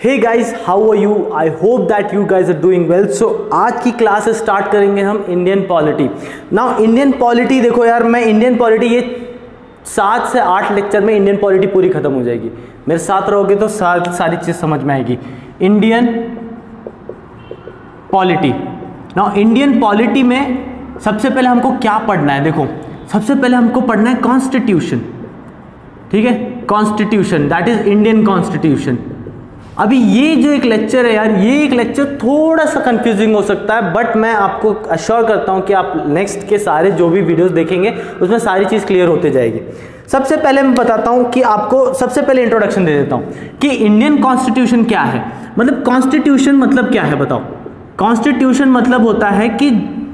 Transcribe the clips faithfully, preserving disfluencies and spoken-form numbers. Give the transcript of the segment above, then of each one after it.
Hey guys, how are you? I hope that you guys are doing well. So आज की class start करेंगे हम Indian polity. Now Indian polity देखो यार, मैं इंडियन पॉलिटी ये सात से आठ लेक्चर में इंडियन पॉलिटी पूरी खत्म हो जाएगी। मेरे साथ रहोगे तो सारी सारी चीज़ समझ में आएगी। Indian polity, now Indian polity में सबसे पहले हमको क्या पढ़ना है? देखो, सबसे पहले हमको पढ़ना है कॉन्स्टिट्यूशन। ठीक है, constitution, that is Indian constitution. अभी ये जो एक लेक्चर है यार, ये एक लेक्चर थोड़ा सा कंफ्यूजिंग हो सकता है, बट मैं आपको अश्योर करता हूँ कि आप नेक्स्ट के सारे जो भी वीडियोस देखेंगे उसमें सारी चीज़ क्लियर होते जाएगी। सबसे पहले मैं बताता हूँ कि आपको सबसे पहले इंट्रोडक्शन दे देता हूँ कि इंडियन कॉन्स्टिट्यूशन क्या है। मतलब कॉन्स्टिट्यूशन मतलब क्या है बताओ? कॉन्स्टिट्यूशन मतलब होता है कि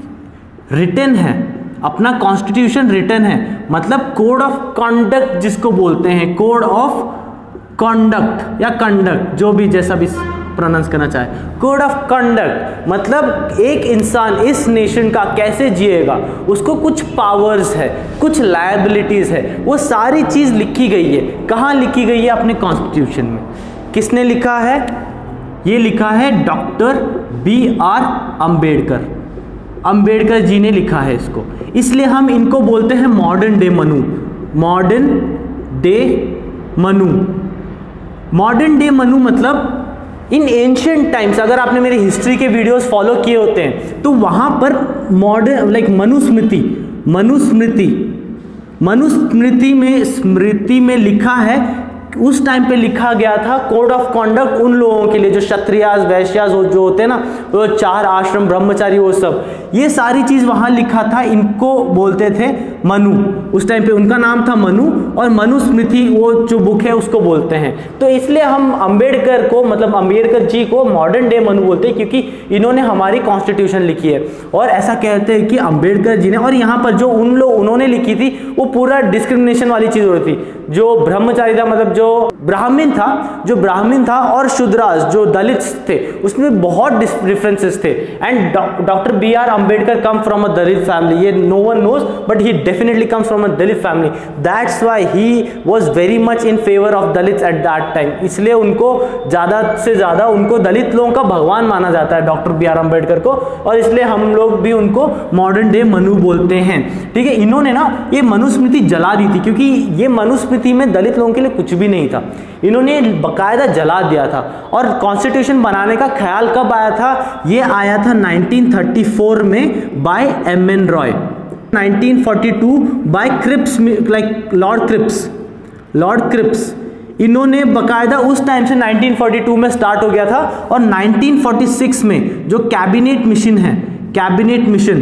रिटन है, अपना कॉन्स्टिट्यूशन रिटन है, मतलब कोड ऑफ कॉन्डक्ट जिसको बोलते हैं, कोड ऑफ कॉन्डक्ट या कंडक्ट, जो भी जैसा भी प्रोनाउंस करना चाहे। कोड ऑफ कंडक्ट मतलब एक इंसान इस नेशन का कैसे जिएगा, उसको कुछ पावर्स है, कुछ लायबिलिटीज है, वो सारी चीज लिखी गई है। कहाँ लिखी गई है? अपने कॉन्स्टिट्यूशन में। किसने लिखा है? ये लिखा है doctor B R Ambedkar. Ambedkar ji ने लिखा है इसको, इसलिए हम इनको बोलते हैं modern day Manu. Modern day Manu, modern day Manu मतलब इन एंशिएंट टाइम्स, अगर आपने मेरी हिस्ट्री के वीडियोस फॉलो किए होते हैं तो वहां पर मॉडर्न लाइक मनुस्मृति मनुस्मृति मनुस्मृति में स्मृति में लिखा है, उस टाइम पे लिखा गया था कोड ऑफ कॉन्डक्ट उन लोगों के लिए जो क्षत्रियास वैश्यास जो होते हैं ना, वो चार आश्रम ब्रह्मचारी, वो सब, ये सारी चीज वहां लिखा था। इनको बोलते थे मनु। उस टाइम पे उनका नाम था मनु, और मनुस्मृति वो जो बुक है उसको बोलते हैं। तो इसलिए हम अंबेडकर को, मतलब अंबेडकर जी को मॉडर्न डे मनु बोलते हैं, क्योंकि इन्होंने हमारी कॉन्स्टिट्यूशन लिखी है। और ऐसा कहते हैं कि अंबेडकर जी ने, और यहाँ पर जो उन लोग उन्होंने लिखी थी वो पूरा डिस्क्रिमिनेशन वाली चीज हो रही थी। जो ब्रह्मचारी था, मतलब जो ब्राह्मण था जो ब्राह्मण था और शूद्रास जो दलित थे, उसमें बहुत डिफरेंसेस थे। And doctor B R Ambedkar come from a Dalit family, ये no one knows, but he definitely comes from a Dalit family. That's why he was very much in favour of Dalits at that time. इसलिए उनको ज्यादा से ज्यादा उनको दलित लोगों का भगवान माना जाता है, डॉक्टर बी आर अंबेडकर को, और इसलिए हम लोग भी उनको मॉडर्न डे मनु बोलते हैं। ठीक है, इन्होंने ना ये मनुस्मृति जला दी थी, क्योंकि ये मनुस्मृति में दलित लोगों के लिए कुछ भी नहीं था। इन्होंने बकायदा जला दिया था। और कॉन्स्टिट्यूशन बनाने का ख्याल कब आया था? ये आया था नाइनटीन थर्टी फोर में by M N Roy, nineteen forty two by Cripps, like Lord Cripps Lord Cripps इन्होंने बकायदा उस टाइम से नाइनटीन फोर्टी टू में स्टार्ट हो गया था। और नाइनटीन फोर्टी सिक्स में जो कैबिनेट मिशन है, कैबिनेट मिशन,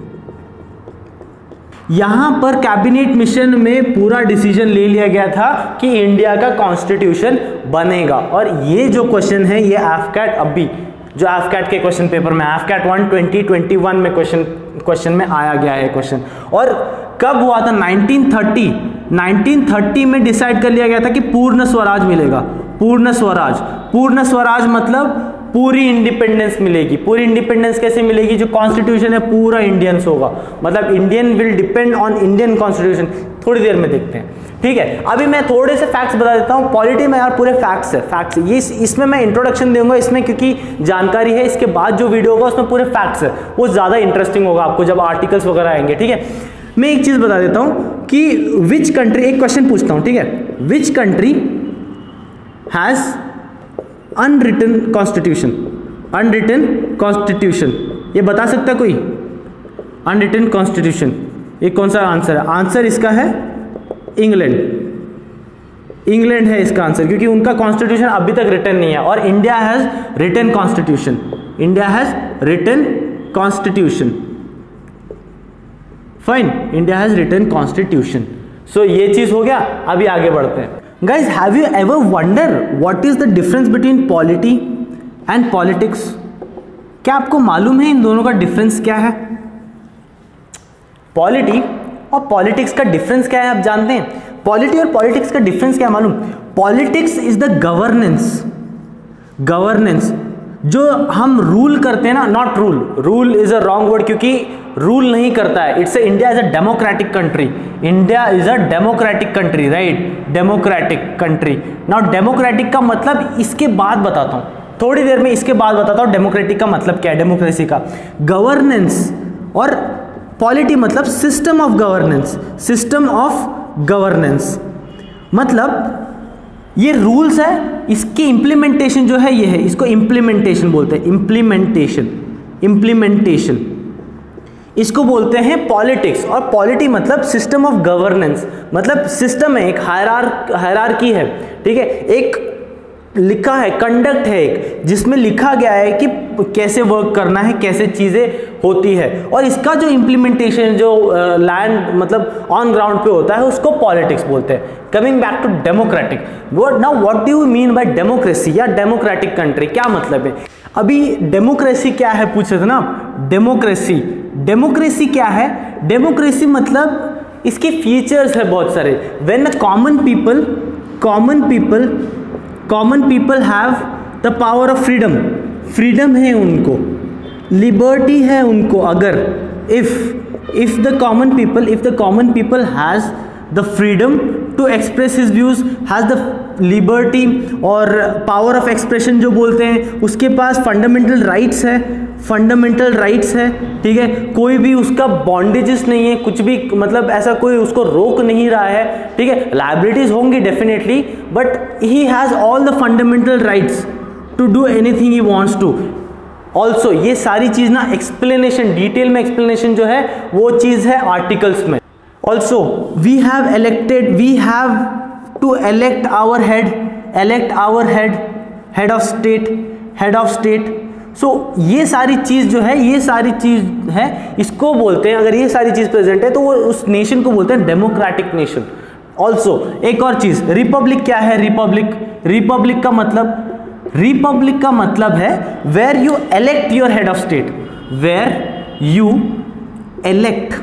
यहां पर कैबिनेट मिशन में पूरा डिसीजन ले लिया गया था कि इंडिया का कॉन्स्टिट्यूशन बनेगा। और ये जो क्वेश्चन है ये एफकैट, अभी जो एफकैट के क्वेश्चन पेपर में, AFCAT one twenty twenty one में क्वेश्चन क्वेश्चन में आया गया है क्वेश्चन। और कब हुआ था? नाइनटीन थर्टी नाइनटीन थर्टी में डिसाइड कर लिया गया था कि पूर्ण स्वराज मिलेगा। पूर्ण स्वराज पूर्ण स्वराज मतलब पूरी इंडिपेंडेंस मिलेगी। पूरी इंडिपेंडेंस कैसे मिलेगी? जो कॉन्स्टिट्यूशन है पूरा इंडियंस होगा, मतलब Indian will depend on Indian constitution. थोड़ी देर में देखते हैं, ठीक है। अभी मैं थोड़े से फैक्ट्स बता देता हूँ। पॉलिटी में यार पूरे फैक्ट्स है, फैक्ट्स ये इसमें मैं इंट्रोडक्शन दूंगा इसमें, क्योंकि जानकारी है। इसके बाद जो वीडियो होगा उसमें पूरे फैक्ट्स है, वो ज़्यादा इंटरेस्टिंग होगा आपको जब आर्टिकल्स वगैरह आएंगे। ठीक है, मैं एक चीज़ बता देता हूँ कि विच कंट्री, एक क्वेश्चन पूछता हूँ, ठीक है। Which country has unwritten constitution? Unwritten constitution, ये बता सकता है कोई? अनरिटन कॉन्स्टिट्यूशन, ये कौन सा आंसर है? आंसर इसका है इंग्लैंड। इंग्लैंड है इसका आंसर, क्योंकि उनका कॉन्स्टिट्यूशन अभी तक रिटन नहीं है। और India has written constitution, India has written constitution. Fine, India has written constitution. So ये चीज हो गया। अभी आगे बढ़ते हैं। Guys, have you ever wondered what is the difference between polity and politics? क्या आपको मालूम है इन दोनों का डिफरेंस क्या है? पॉलिटी और पॉलिटिक्स का डिफरेंस क्या है आप जानते हैं? पॉलिटी और पॉलिटिक्स का डिफरेंस क्या है मालूम? Politics is the governance, governance जो हम रूल करते हैं ना, not rule, rule is a wrong word, क्योंकि रूल नहीं करता है। It's India is a democratic country, India is a democratic country, right, democratic country. Now democratic का मतलब इसके बाद बताता हूँ, थोड़ी देर में इसके बाद बताता हूँ डेमोक्रेटिक का मतलब क्या है, डेमोक्रेसी का। गवर्नेंस और पॉलिटी मतलब system of governance, system of governance मतलब ये रूल्स है, इसकी इंप्लीमेंटेशन जो है ये है, इसको इंप्लीमेंटेशन बोलते हैं, इंप्लीमेंटेशन, इंप्लीमेंटेशन इसको बोलते हैं पॉलिटिक्स। और पॉलिटी मतलब सिस्टम ऑफ गवर्नेंस, मतलब सिस्टम है, एक हायरार हायरार्की है, ठीक है, एक लिखा है, कंडक्ट है एक, जिसमें लिखा गया है कि कैसे वर्क करना है, कैसे चीज़ें होती है, और इसका जो इम्प्लीमेंटेशन जो लैंड uh, मतलब ऑन ग्राउंड पे होता है उसको पॉलिटिक्स बोलते हैं। Coming back to democratic, what now what do you mean by democracy या डेमोक्रेटिक कंट्री, क्या मतलब है? अभी डेमोक्रेसी क्या है पूछे थे ना, डेमोक्रेसी डेमोक्रेसी क्या है? डेमोक्रेसी मतलब इसके फीचर्स है बहुत सारे। When a common people common people common people have the power of freedom, freedom है उनको, लिबर्टी है उनको, अगर if if the common people if the common people has the freedom to express his views, has the liberty और power of expression जो बोलते हैं, उसके पास फंडामेंटल राइट्स है, फंडामेंटल राइट्स है, ठीक है, कोई भी उसका बॉन्डेजेस नहीं है, कुछ भी मतलब ऐसा कोई उसको रोक नहीं रहा है, ठीक है, लायबिलिटीज होंगी definitely, but he has all the fundamental rights to do anything he wants to. Also ये सारी चीज ना एक्सप्लेनेशन, डिटेल में एक्सप्लेनेशन जो है वो चीज है आर्टिकल्स में। Also we have elected we have to elect our head, elect our head, head of state, head of state. So so, ये सारी चीज़ जो है, ये सारी चीज़ है, इसको बोलते हैं, अगर ये सारी चीज़ प्रेजेंट है तो वो उस नेशन को बोलते हैं डेमोक्रेटिक नेशन। ऑल्सो एक और चीज़, रिपब्लिक क्या है? रिपब्लिक रिपब्लिक का मतलब रिपब्लिक का मतलब है where you elect your head of state, where you elect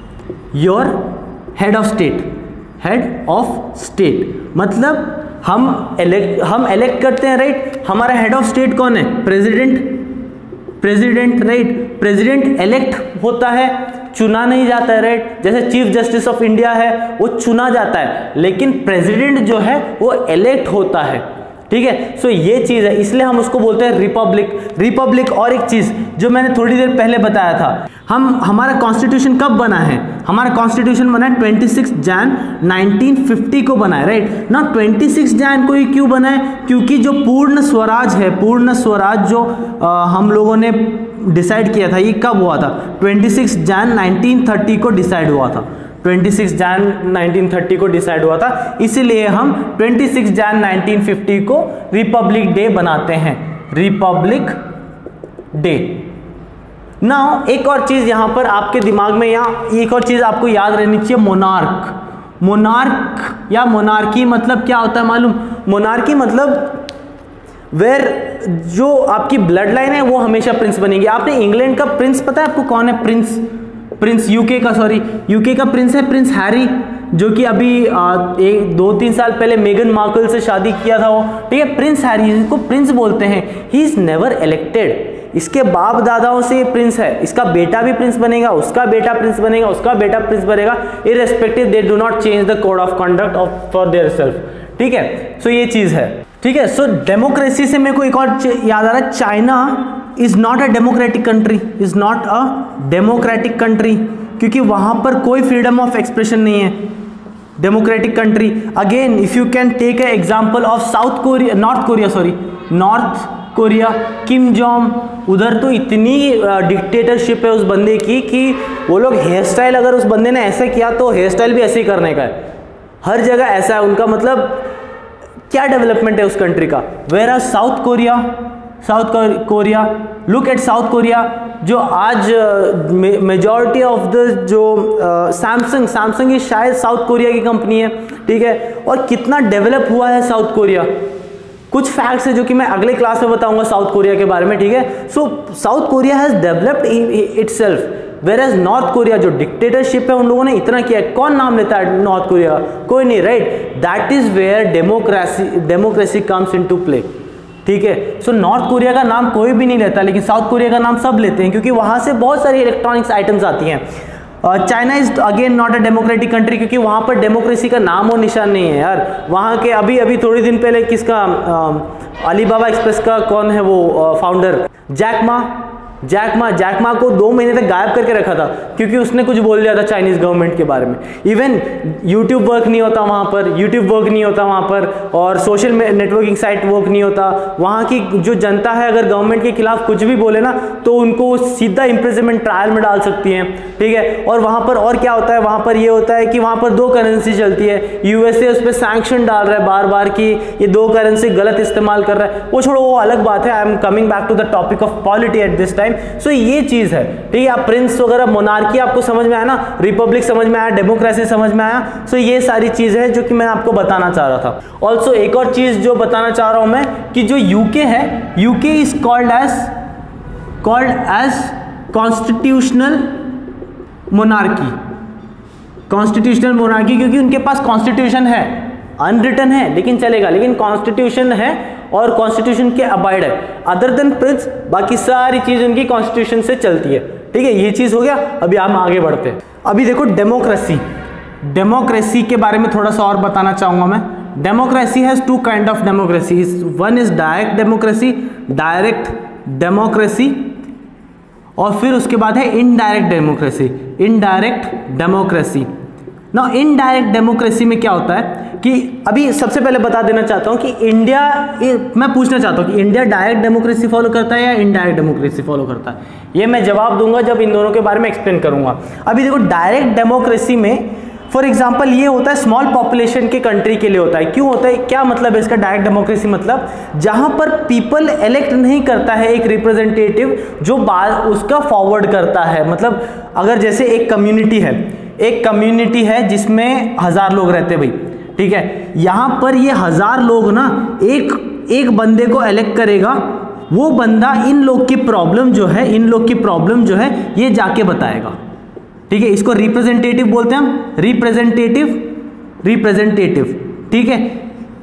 your head of state, head of state मतलब हम एलेक्ट हम एलेक्ट करते हैं, राइट। हमारा हेड ऑफ स्टेट कौन है? President, president, right. President elect होता है, चुना नहीं जाता है, राइट। जैसे चीफ जस्टिस ऑफ इंडिया है वो चुना जाता है, लेकिन प्रेसिडेंट जो है वो एलेक्ट होता है, ठीक है। सो ये चीज है, इसलिए हम उसको बोलते हैं रिपब्लिक। रिपब्लिक और एक चीज जो मैंने थोड़ी देर पहले बताया था, हम हमारा कॉन्स्टिट्यूशन कब बना है? हमारा कॉन्स्टिट्यूशन बना है छब्बीस जैन नाइनटीन फिफ्टी को बना है, राइट ना। छब्बीस जैन को ही क्यों बना है? क्योंकि जो पूर्ण स्वराज है, पूर्ण स्वराज जो आ, हम लोगों ने डिसाइड किया था, ये कब हुआ था? छब्बीस जैन नाइनटीन थर्टी को डिसाइड हुआ था, छब्बीस जैन नाइनटीन थर्टी को डिसाइड हुआ था। इसीलिए हम छब्बीस जैन नाइनटीन फिफ्टी को रिपब्लिक डे बनाते हैं, रिपब्लिक डे। नाउ एक और चीज यहां पर आपके दिमाग में, यहाँ एक और चीज आपको याद रहनी चाहिए, मोनार्क। मोनार्क या मोनार्की मतलब क्या होता है मालूम? मोनार्की मतलब वेर जो आपकी ब्लड लाइन है वो हमेशा प्रिंस बनेगी। आपने इंग्लैंड का प्रिंस पता है आपको कौन है? प्रिंस प्रिंस यूके का, सॉरी यूके का प्रिंस है प्रिंस हैरी, जो कि अभी आ, एक दो तीन साल पहले मेगन मार्कल से शादी किया था वो, ठीक है। प्रिंस हैरी, इसको प्रिंस बोलते हैं। ही इज नेवर इलेक्टेड, इसके बाप दादाओं से ये प्रिंस है, इसका बेटा भी प्रिंस बनेगा, उसका बेटा प्रिंस बनेगा, उसका बेटा प्रिंस बनेगा, irrespective they do not change the code of conduct of for their self, ठीक है। सो ये चीज है, ठीक है। सो डेमोक्रेसी से मेरे को एक और याद आ रहा है, China is not a democratic country, is not a democratic country, क्योंकि वहां पर कोई फ्रीडम ऑफ एक्सप्रेशन नहीं है। Democratic country again, if you can take a example of South Korea, North Korea, sorry North Korea, Kim Jong, उधर तो इतनी dictatorship है उस बंदे की कि वो लोग हेयर स्टाइल, अगर उस बंदे ने ऐसा किया तो हेयर स्टाइल भी ऐसे ही करने का है, हर जगह ऐसा है उनका। मतलब क्या डेवलपमेंट है उस कंट्री का। Where are South Korea, South Korea, look at South Korea, जो आज मेजॉरिटी ऑफ द जो सैमसंग सैमसंग ये शायद साउथ कोरिया की कंपनी है, ठीक है। और कितना डेवलप हुआ है साउथ कोरिया। कुछ फैक्ट्स है जो कि मैं अगले क्लास में बताऊंगा साउथ कोरिया के बारे में, ठीक है। So South Korea has developed itself, whereas North Korea जो डिक्टेटरशिप है उन लोगों ने इतना किया है। कौन नाम लेता है नॉर्थ कोरिया? कोई नहीं, right. That is where democracy democracy comes into play, ठीक है। सो नॉर्थ कोरिया का नाम कोई भी नहीं लेता, लेकिन साउथ कोरिया का नाम सब लेते हैं, क्योंकि वहाँ से बहुत सारी इलेक्ट्रॉनिक्स आइटम्स आती हैं। China is again not a democratic country, क्योंकि वहाँ पर डेमोक्रेसी का नाम और निशान नहीं है यार। वहाँ के अभी अभी थोड़ी दिन पहले किसका अलीबाबा एक्सप्रेस का कौन है वो founder, Jack Ma Jack Ma Jack Ma को दो महीने तक गायब करके रखा था, क्योंकि उसने कुछ बोल दिया था चाइनीज गवर्नमेंट के बारे में। इवन यूट्यूब वर्क नहीं होता वहाँ पर, यूट्यूब वर्क नहीं होता वहाँ पर, और सोशल नेटवर्किंग साइट वर्क नहीं होता। वहाँ की जो जनता है अगर गवर्नमेंट के खिलाफ कुछ भी बोले ना तो उनको सीधा इम्प्रिजनमेंट ट्रायल में डाल सकती हैं, ठीक है। और वहाँ पर और क्या होता है, वहाँ पर ये होता है कि वहाँ पर दो करेंसी चलती है, यूएसए उस पर सैंक्शन डाल रहा है बार बार कि ये दो करेंसी गलत इस्तेमाल कर रहा है। वो छोड़ो, वो अलग बात है। I am coming back to the topic of polity at this time. So ये चीज है, ठीक है। आप प्रिंस वगैरह, मोनार्की आपको समझ में आया ना, रिपब्लिक समझ में आया, डेमोक्रेसी समझ में आया। सो ये सारी चीज है जो कि मैं आपको बताना चाह रहा था। ऑल्सो एक और चीज जो बताना चाह रहा हूं मैं कि जो यूके है, UK is called as called as constitutional monarchy, constitutional monarchy, क्योंकि उनके पास कॉन्स्टिट्यूशन है, अनरिटन है लेकिन चलेगा, लेकिन कॉन्स्टिट्यूशन है और कॉन्स्टिट्यूशन के अबाइड है। अदर देन प्रिंस बाकी सारी चीज उनकी कॉन्स्टिट्यूशन से चलती है, ठीक है। ये चीज हो गया। अभी हम आगे बढ़ते हैं। अभी देखो डेमोक्रेसी, डेमोक्रेसी के बारे में थोड़ा सा और बताना चाहूंगा मैं। Democracy has two kind of democracy, one is direct democracy, direct democracy, और फिर उसके बाद है इनडायरेक्ट डेमोक्रेसी, इनडायरेक्ट डेमोक्रेसी। ना इनडायरेक्ट डेमोक्रेसी में क्या होता है कि अभी सबसे पहले बता देना चाहता हूं कि इंडिया, मैं पूछना चाहता हूं कि इंडिया डायरेक्ट डेमोक्रेसी फॉलो करता है या इनडायरेक्ट डेमोक्रेसी फॉलो करता है। ये मैं जवाब दूंगा जब इन दोनों के बारे में एक्सप्लेन करूंगा। अभी देखो डायरेक्ट डेमोक्रेसी में फॉर एग्जांपल ये होता है स्मॉल पॉपुलेशन के कंट्री के लिए होता है। क्यों होता है, क्या मतलब है इसका डायरेक्ट डेमोक्रेसी? मतलब जहां पर पीपल इलेक्ट नहीं करता है एक रिप्रेजेंटेटिव जो बात उसका फॉरवर्ड करता है। मतलब अगर जैसे एक कम्युनिटी है, एक कम्युनिटी है जिसमें हजार लोग रहते हैं भाई, ठीक है। यहां पर ये हजार लोग ना एक एक बंदे को इलेक्ट करेगा, वो बंदा इन लोग की प्रॉब्लम जो है इन लोग की प्रॉब्लम जो है ये जाके बताएगा, ठीक है। इसको रिप्रेजेंटेटिव बोलते हैं हम, रिप्रेजेंटेटिव रिप्रेजेंटेटिव ठीक है।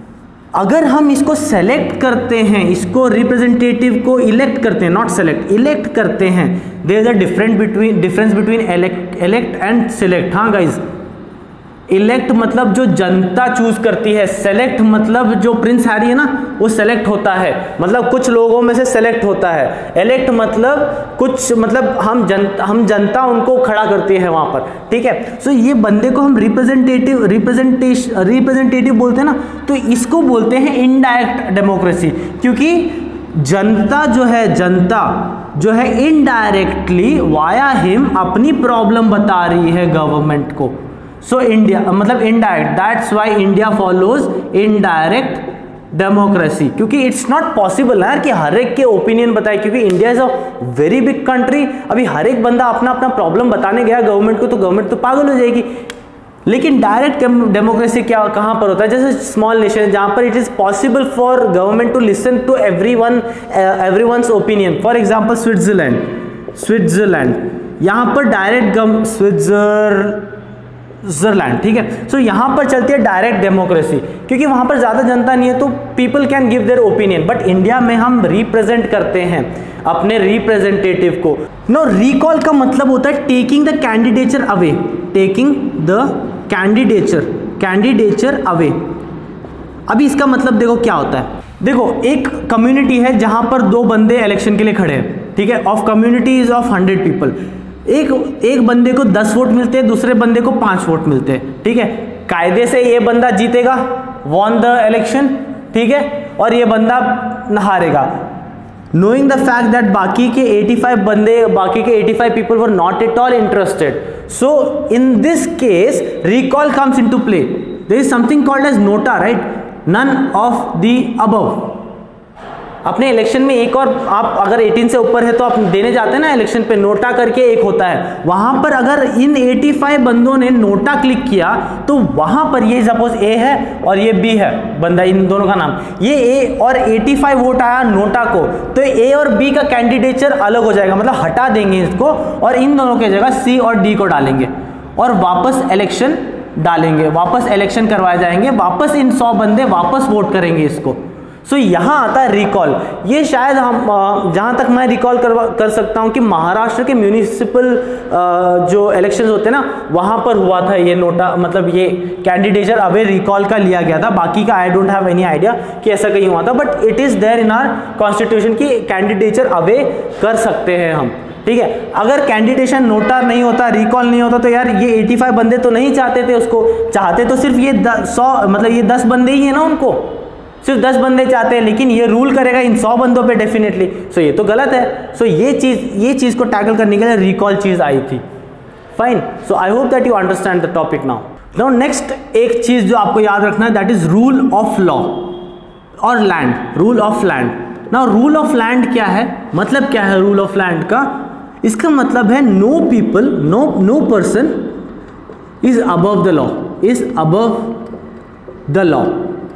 अगर हम इसको सेलेक्ट करते हैं, इसको रिप्रेजेंटेटिव को इलेक्ट करते हैं, नॉट सेलेक्ट, इलेक्ट करते हैं, there is a different between difference between elect elect and select. हाँ गाइज, इलेक्ट मतलब जो जनता चूज करती है, सेलेक्ट मतलब जो प्रिंस हैरी है ना वो सेलेक्ट होता है, मतलब कुछ लोगों में से सेलेक्ट होता है। इलेक्ट मतलब कुछ मतलब हम जनता हम जनता उनको खड़ा करती है वहां पर, ठीक है। सो ये बंदे को हम रिप्रेजेंटेटिव रिप्रेजेंटेशन रिप्रेजेंटेटिव बोलते हैं ना, तो इसको बोलते हैं इनडायरेक्ट डेमोक्रेसी, क्योंकि जनता जो है जनता जो है इनडायरेक्टली वाया हिम अपनी प्रॉब्लम बता रही है गवर्नमेंट को। सो इंडिया मतलब indirect, that's why India follows indirect democracy, क्योंकि इट्स नॉट पॉसिबल यार कि हर एक के ओपिनियन बताए, क्योंकि India is a very big country. अभी हर एक बंदा अपना अपना प्रॉब्लम बताने गया गवर्नमेंट को तो गवर्नमेंट तो पागल हो जाएगी। लेकिन डायरेक्ट डेमोक्रेसी क्या कहाँ पर होता है, जैसे स्मॉल नेशन जहाँ पर it is possible for government to listen to every one every one's opinion. For example Switzerland Switzerland यहाँ पर डायरेक्ट गवर्नमेंट स्विट्जर स्विट्जरलैंड, ठीक है। सो यहाँ पर चलती है डायरेक्ट डेमोक्रेसी, क्योंकि वहाँ पर ज़्यादा जनता नहीं है तो people can give their opinion. But India में हम रिप्रेजेंट करते हैं अपने रिप्रेजेंटेटिव को। नो, रिकॉल का मतलब होता है taking the candidature away, taking the candidature candidature away. अभी इसका मतलब देखो क्या होता है। देखो एक कम्युनिटी है जहाँ पर दो बंदे इलेक्शन के लिए खड़े हैं, ठीक है। Of community is of hundred people, एक एक बंदे को दस वोट मिलते हैं, दूसरे बंदे को पांच वोट मिलते हैं, ठीक है। कायदे से ये बंदा जीतेगा, वॉन द इलेक्शन, ठीक है, और ये बंदा हारेगा। नोइंग द फैक्ट दैट बाकी के पचासी बंदे बाकी के पचासी people were not at all interested, so in this case recall comes into play. There is something called as NOTA, right, none of the above. अपने इलेक्शन में एक और आप अगर अठारह से ऊपर है तो आप देने जाते हैं ना इलेक्शन पे, नोटा करके एक होता है। वहां पर अगर इन पचासी बंदों ने नोटा क्लिक किया तो वहां पर ये सपोज ए है और ये बी है बंदा, इन दोनों का नाम, ये ए और पचासी वोट आया नोटा को, तो ए और बी का कैंडिडेचर अलग हो जाएगा, मतलब हटा देंगे इसको और इन दोनों की जगह सी और डी को डालेंगे और वापस इलेक्शन डालेंगे, वापस इलेक्शन करवाए जाएंगे, वापस इन सौ बंदे वापस वोट करेंगे इसको। सो so, यहाँ आता है रिकॉल। ये शायद हम जहाँ तक मैं रिकॉल करवा कर सकता हूँ कि महाराष्ट्र के म्यूनिसिपल जो इलेक्शंस होते हैं ना, वहाँ पर हुआ था ये नोटा, मतलब ये कैंडिडेचर अवे रिकॉल का लिया गया था। बाकी का I don't have any idea कि ऐसा कहीं हुआ था, but it is there in our constitution कि कैंडिडेचर अवे कर सकते हैं हम, ठीक है। अगर कैंडिडेशन नोटा नहीं होता, रिकॉल नहीं होता, तो यार ये पचासी बंदे तो नहीं चाहते थे उसको, चाहते तो सिर्फ ये सौ मतलब ये दस बंदे ही है ना, उनको सिर्फ दस बंदे चाहते हैं, लेकिन ये रूल करेगा इन सौ बंदों पे डेफिनेटली। सो ये तो गलत है। सो ये चीज़ ये चीज़ को टैकल करने के लिए रिकॉल चीज़ आई थी। Fine, so I hope that you understand the topic now. Now next एक चीज़ जो आपको याद रखना है, that is rule of law और land, rule of land. Now rule of land क्या है, मतलब क्या है रूल ऑफ लैंड का? इसका मतलब है no people, no no person is above the law, is above the law.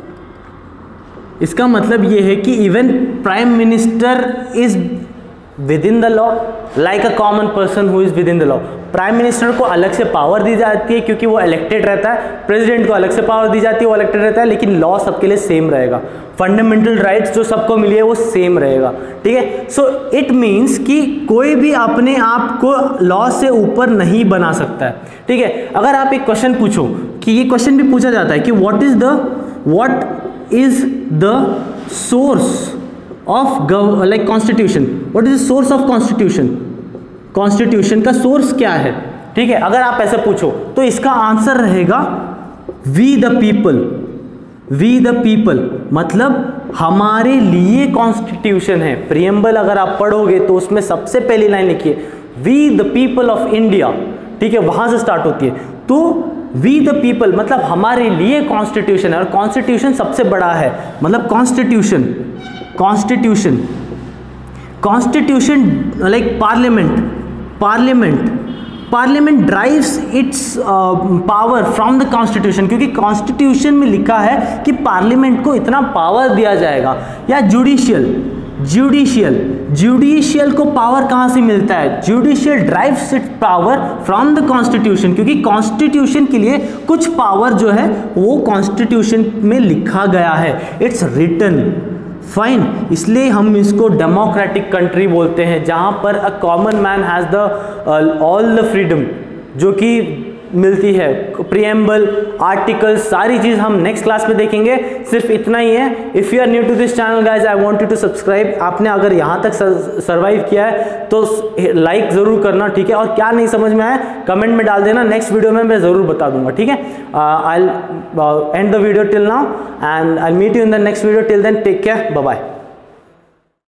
इसका मतलब ये है कि even prime minister is within the law like a common person who is within the law. Prime minister को अलग से power दी जाती है क्योंकि वो इलेक्टेड रहता है, प्रेसिडेंट को अलग से पावर दी जाती है, वो इलेक्टेड रहता है, लेकिन लॉ सबके लिए सेम रहेगा। फंडामेंटल राइट्स जो सबको मिली है वो सेम रहेगा, ठीक है। सो इट मीन्स कि कोई भी अपने आप को लॉ से ऊपर नहीं बना सकता है, ठीक है। अगर आप एक क्वेश्चन पूछो, कि ये क्वेश्चन भी पूछा जाता है कि what is the what is the source of gov like constitution, what is the source of constitution, constitution का source क्या है, ठीक है। अगर आप ऐसे पूछो तो इसका आंसर रहेगा we the people, we the people मतलब हमारे लिए कॉन्स्टिट्यूशन है। प्रियम्बल अगर आप पढ़ोगे तो उसमें सबसे पहली लाइन लिखी है we the people of India, ठीक है, वहां से स्टार्ट होती है। तो वी द पीपल मतलब हमारे लिए कॉन्स्टिट्यूशन है, और कॉन्स्टिट्यूशन सबसे बड़ा है। मतलब constitution constitution constitution like parliament parliament parliament drives its power from the constitution, क्योंकि कॉन्स्टिट्यूशन में लिखा है कि पार्लियामेंट को इतना पावर दिया जाएगा। या जुडिशियल जुडिशियल जुडिशियल को पावर कहां से मिलता है? Judicial drives its power from the constitution, क्योंकि कॉन्स्टिट्यूशन के लिए कुछ पावर जो है वो कॉन्स्टिट्यूशन में लिखा गया है, इट्स रिटन। फाइन, इसलिए हम इसको डेमोक्रेटिक कंट्री बोलते हैं, जहां पर a common man has the all the freedom जो कि मिलती है। प्रियम्बल, आर्टिकल, सारी चीज़ हम नेक्स्ट क्लास में देखेंगे। सिर्फ इतना ही है। If you are new to this channel guys, I want you to subscribe. आपने अगर यहाँ तक सर्वाइव किया है तो लाइक ज़रूर करना, ठीक है। और क्या नहीं समझ में आया कमेंट में डाल देना, नेक्स्ट वीडियो में मैं ज़रूर बता दूंगा, ठीक है। I end the video till now and I meet you in the next video. Till then take care, bye bye.